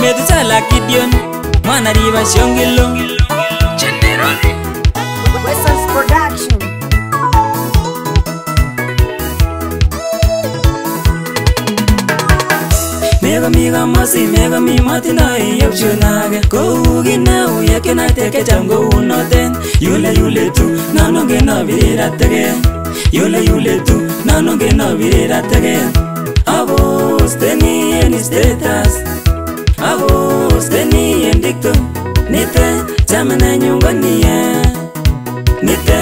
Methuselah Gideon, mwana riba shongilo General Wessels Production. Mega miga masi mega mi matina yepchunage go ginau yakena teke chango unoten yule tu nanonge na virira tege yule tu nanonge na virira tege abo steni en status abo steni en dicto nite jamana nyungania nite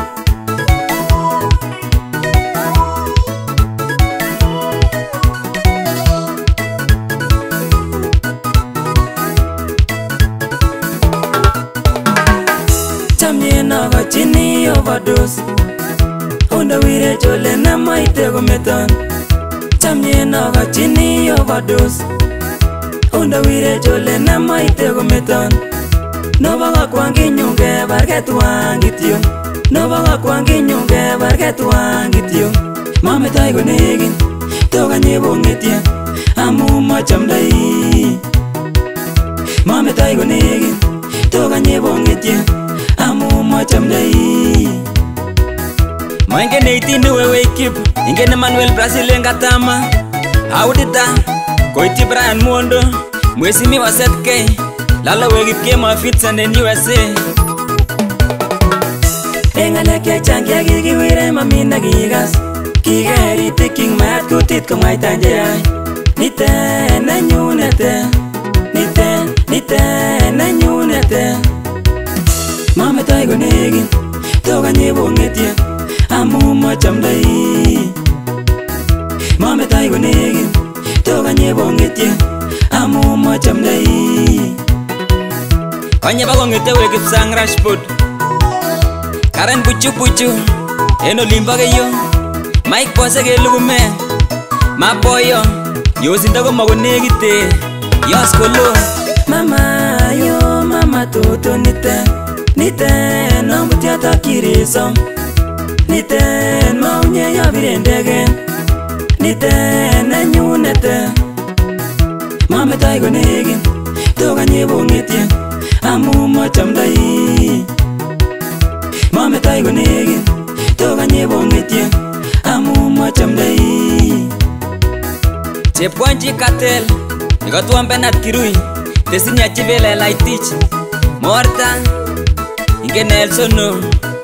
Naga chini overdose Onda wire chole na maite gometan Chamye naga chini overdose Onda wire chole na maite gometan Nobaga kwangi nyunge barget wangityo Nobaga kwangi nyunge barget wangityo Mame taigo negin Toga nyebo ngetya Amu machamdai Mame taigo negin Toga nyebo ngetya Amu machamdai Mange neitini wewe kip Ingene Manuel Brazil engatama Audita Koiti Brian Mondo Mwesi mi waset kei Lala wegip kema fits and in USA Engaleke changia gigiwire mamina gigas Kigeri tiking mat kutit kumaita njai Nite Nenyunete Nite Nenyunete Mame taigo negin Toga nyebo ngetye Amu machamdai Mame taigo negin Toga nyebo ngetye Amu machamdai Kanye bago ngete wekip sang rashput Karen buchu Eno limba geyo Mike pose ge lugume Maboyo Yosindago mago negite Yos kolo Mama yo mama toto Nite nambutia takirisom Nite maunye ya virendegen Nite Nenyunete Mame taigo negin Toga nyebo ngetye Amu machamdai Mame taigo negin Toga nyebo ngetye Amu machamdai Chepkwanchi katel Nikatuan Benat Kirui Tesinya chivele laitich Morta Inge Nelsono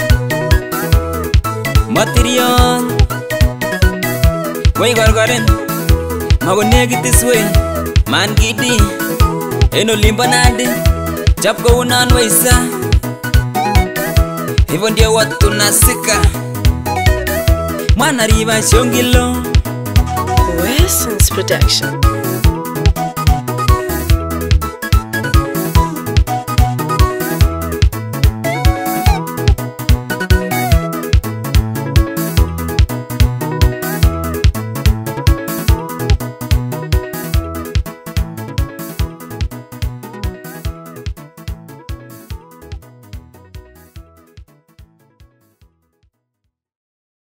Material Way Gorgoren Mago negative way Man Gidi Eno Limbanadi Chapko unan waisa Hivyo ndio watu nasika Mwana riba shongilo Wessels Production.